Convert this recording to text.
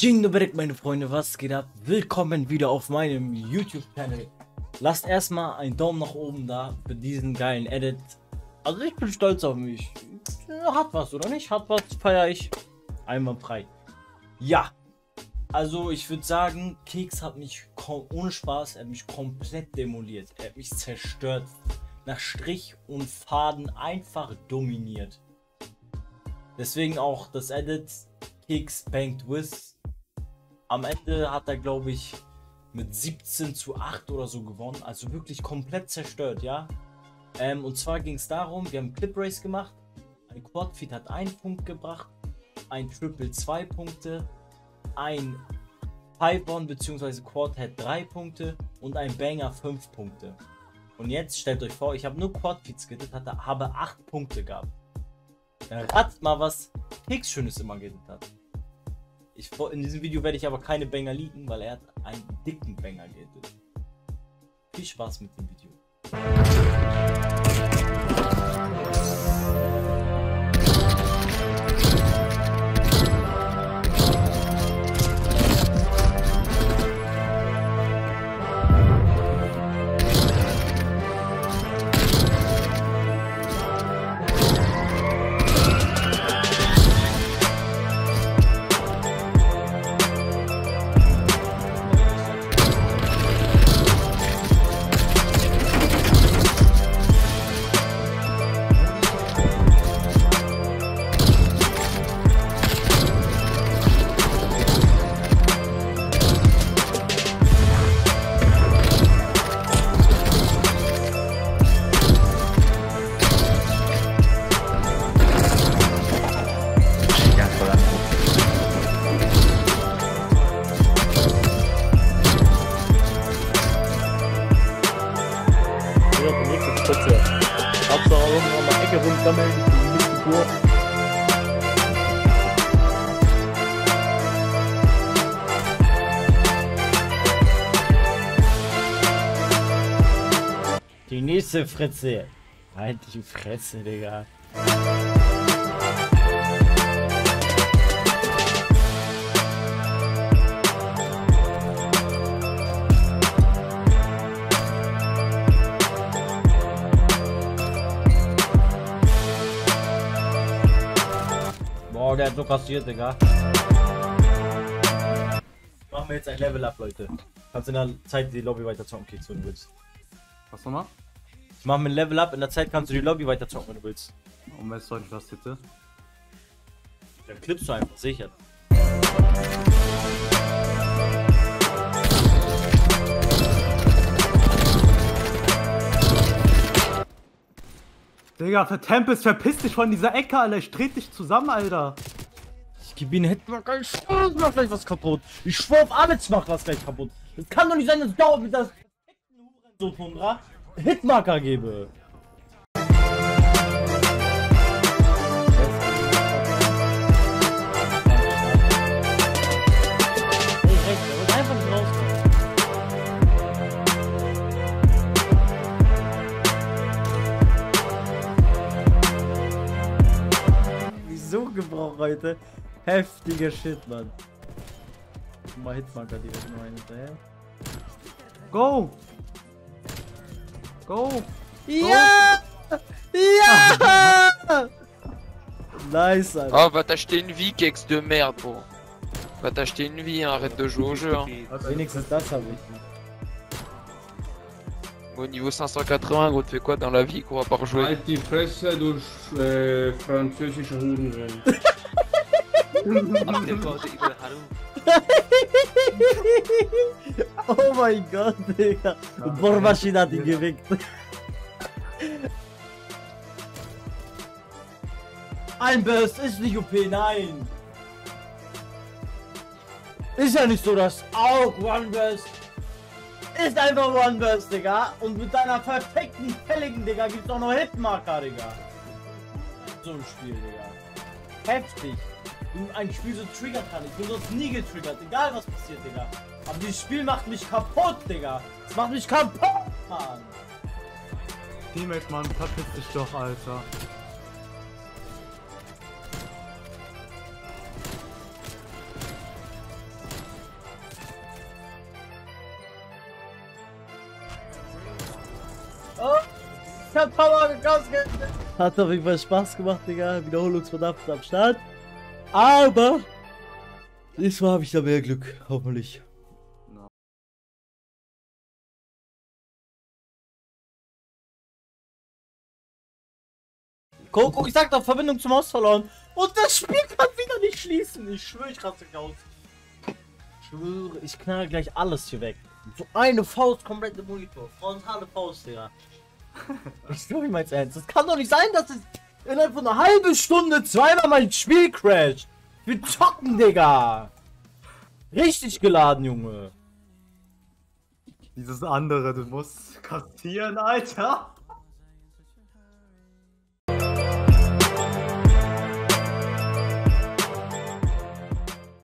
Dzień dobry, meine Freunde, was geht ab? Willkommen wieder auf meinem YouTube-Channel. Lasst erstmal einen Daumen nach oben da für diesen geilen Edit. Also ich bin stolz auf mich. Hat was, oder nicht? Hat was, feiere ich. Einwandfrei. Ja. Also ich würde sagen, Keks hat mich, ohne Spaß, er hat mich komplett demoliert. Er hat mich zerstört. Nach Strich und Faden einfach dominiert. Deswegen auch das Edit Keks Banked With. Am Ende hat er, glaube ich, mit 17:8 oder so gewonnen. Also wirklich komplett zerstört, ja. Und zwar ging es darum, wir haben Clip Race gemacht. Ein Quad Feed hat 1 Punkt gebracht. Ein Triple 2 Punkte. Ein Pipe-On bzw. Quad hat 3 Punkte. Und ein Banger 5 Punkte. Und jetzt stellt euch vor, ich habe nur Quad Feeds geedit, habe 8 Punkte gehabt. Ratet mal, was Keks Schönes immer geedit hat. In diesem Video werde ich aber keine Banger leaken, weil er hat einen dicken Banger geedit. Viel Spaß mit dem Video. Hauptsache irgendwann mal Ecke rumsammeln, die nächste Tour. Die nächste Fritze. Halt die Fresse, Digga. Boah, der hat so kassiert, Digga. Machen wir jetzt ein Level Up, Leute. Kannst in der Zeit die Lobby weiter zocken, Keks, wenn du willst. Was nochmal? Ich mach mir ein Level Up, in der Zeit kannst du die Lobby weiter zocken, wenn du willst. Und weißt du nicht, was bitte? Dann klippst du einfach, sicher. Digga, für Tempest, verpiss dich von dieser Ecke, Alter. Ich dreh dich zusammen, Alter. Ich gebe ihn Hitmarker, ich schwör, ich mach gleich was kaputt. Ich schwör auf alles, mach was gleich kaputt. Das kann doch nicht sein, dass ich dauernd mit das so Tundra Hitmarker gebe. So gebraucht heute. Heftiger Shit, Mann. Mal Hitmarker direkt noch einen hinterher. Go! Go! Ja! Ja! Nice, Alter. Oh, va t'acheter une vie, Keks de merde, gros. Va t'acheter une vie, hein, arrête de jouer au jeu. Hein. Wenigstens das habe ich. Au niveau 580, gros, tu fais quoi dans la vie, quoi, à part jouer? Halt die Fresse, du französischer Hurensohn. Oh mein Gott, Digga. Bohrmaschine hat ihn gewickt. Ein Burst ist nicht OP, nein. Ist ja nicht so, dass auch One Burst ist einfach One Burst, Digga. Und mit deiner perfekten Felligen, Digga, gibt's auch noch Hitmarker, Digga. So ein Spiel, Digga. Heftig. Ein Spiel so triggern kann. Ich bin sonst nie getriggert, egal was passiert, Digga. Aber dieses Spiel macht mich kaputt, Digga. Es macht mich kaputt, Mann. Teammate, Mann, verpiss dich doch, Alter. Oh, ich hab Power gekostet. Hat auf jeden Fall Spaß gemacht, Digga. Wiederholungsbedarf am Start. Aber diesmal habe ich da mehr Glück, hoffentlich. Guck, ich sag doch, Verbindung zum Haus verloren. Und das Spiel kann wieder nicht schließen. Ich schwöre, ich raste aus. Ich schwöre, ich knall gleich alles hier weg. So eine Faust, komplett im Monitor. Frontale Faust, Digga. Ich schwöre, ich mein's ernst. Das kann doch nicht sein, dass es innerhalb von einer halben Stunde zweimal mein Spiel crasht. Wir zocken, Digga. Richtig geladen, Junge. Dieses andere, du musst kassieren, Alter.